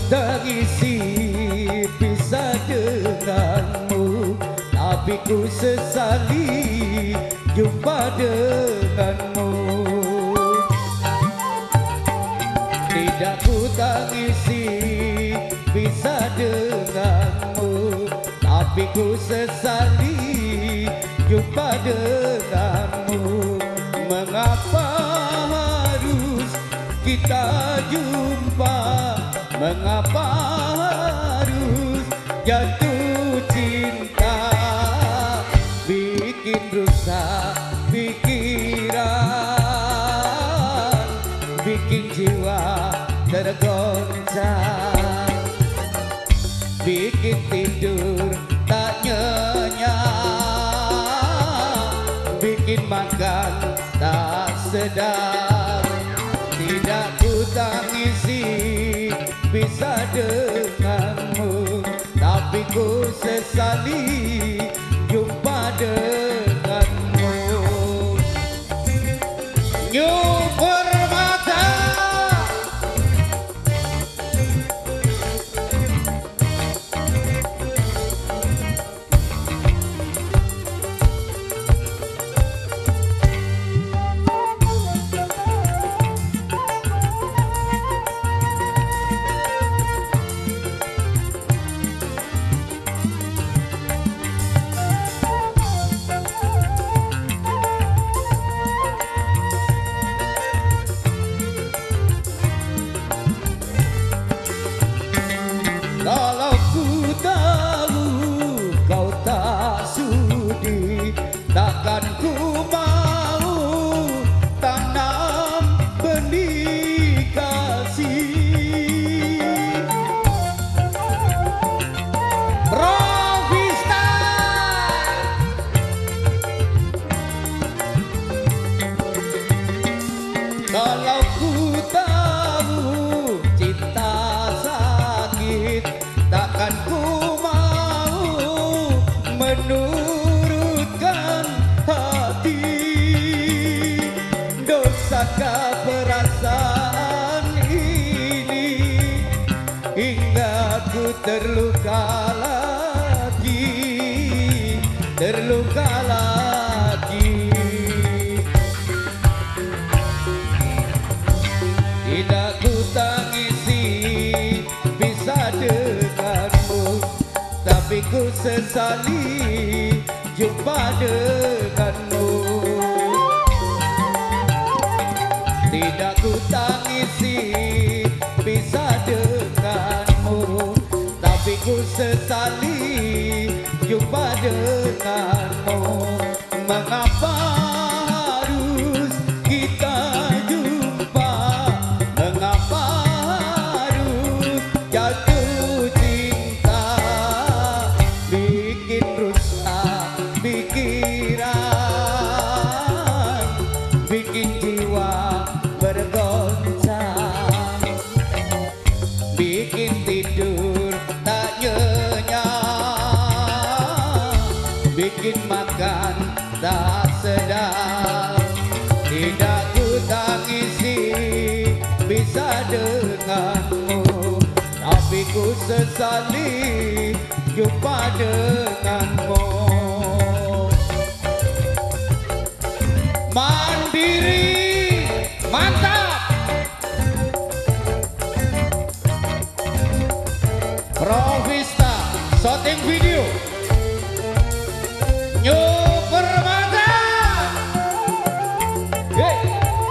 tangisi bisa denganmu, tapi ku sesali jumpa denganmu. Tidak ku tangisi bisa denganmu, tapi ku sesali jumpa denganmu. Mengapa harus kita jumpa? Mengapa harus jatuh cinta? Bikin rusak pikiran, bikin jiwa tergoncang, bikin tidur tak nyenyak, bikin makan tak sedap. Tidak ku tangisi bisa denganmu, tapi ku sesali jumpa denganmu. New Permata. Kalau ku tahu kau tak sudi, takkan ku mau tanam benih kasih. Provista. Kalau ku tahu cinta sakit, takkan ku mau menurutkan hati. Dosakah perasaan ini hingga ku terluka lagi, terluka lagi. Tidak ku tangisi bisa denganmu, tapi ku sesali jumpa denganmu. Tidak ku tangisi bisa denganmu, tapi ku sesali jumpa denganmu. Mengapa harus kita jumpa? Mengapa harus jatuh cinta? Bikin rusak pikiran, bikin jiwa bergoncang, bikin tidur tak nyenyak, bikin makan tak sedap. Tidak ku tangisi bisa denganmu, tapi ku sesali jumpa denganmu. Mandiri, mantap. Provista, syuting video. New Permata. Hey.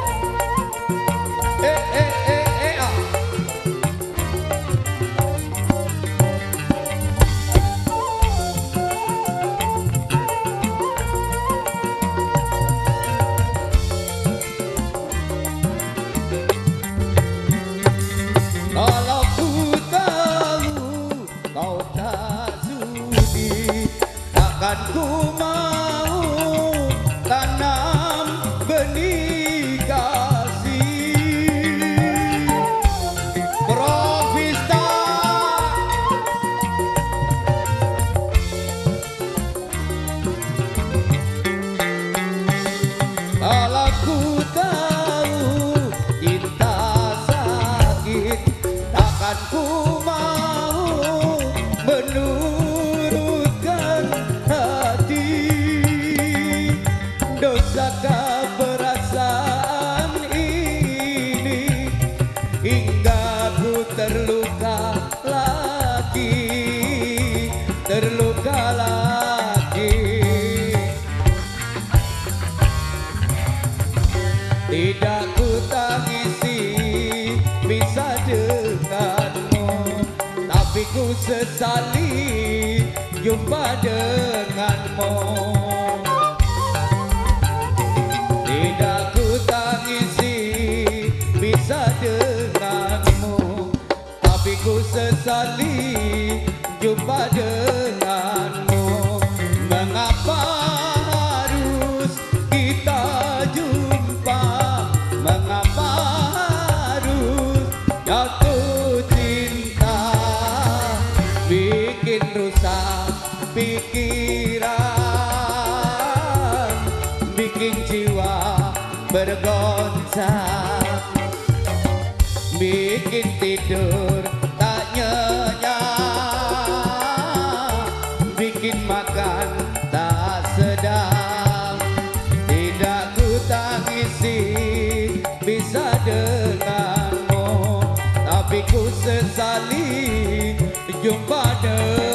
Ah. Kalau ku tahu mau menurutkan hati. Dosakah perasaan ini hingga ku terluka lagi, terluka lagi. Tidak ku tangisi bisa denganmu, tapi ku sesali jumpa denganmu. Tidak ku tangisi bisa denganmu, tapi ku sesali jumpa denganmu. Mengapa harus kita jumpa? Mengapa harus jatuh cinta? Bikin rusak pikiran, bikin jiwa bergoncang, bikin tidur tak nyenyak, bikin makan tak sedap. Tidak ku tangisi bisa denganmu, tapi ku sesali jumpa denganmu.